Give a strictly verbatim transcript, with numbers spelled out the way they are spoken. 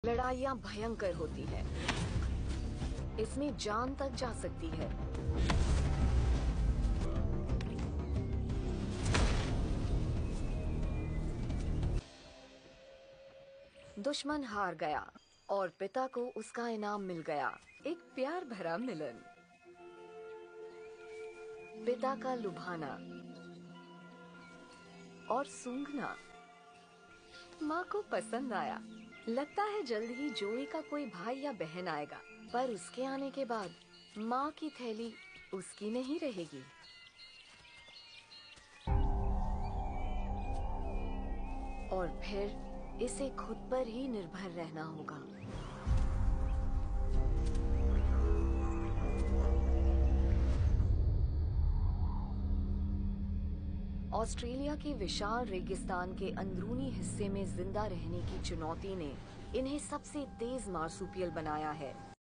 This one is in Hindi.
लड़ाइयाँ भयंकर होती हैं। इसमें जान तक जा सकती है। दुश्मन हार गया और पिता को उसका इनाम मिल गया, एक प्यार भरा मिलन। पिता का लुभाना और सूंघना माँ को पसंद आया। लगता है जल्द ही जोई का कोई भाई या बहन आएगा, पर उसके आने के बाद माँ की थैली उसकी नहीं रहेगी। और फिर इसे खुद पर ही निर्भर रहना होगा। ऑस्ट्रेलिया के विशाल रेगिस्तान के अंदरूनी हिस्से में जिंदा रहने की चुनौती ने इन्हें सबसे तेज मार्सूपियल बनाया है।